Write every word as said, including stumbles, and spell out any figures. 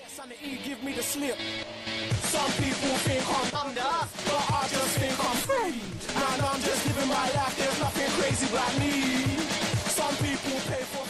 S and the E give me the slip. Some people think I'm Bumder, but I just think I'm free. Man, I'm just living my life, there's nothing crazy about me. Some people pay for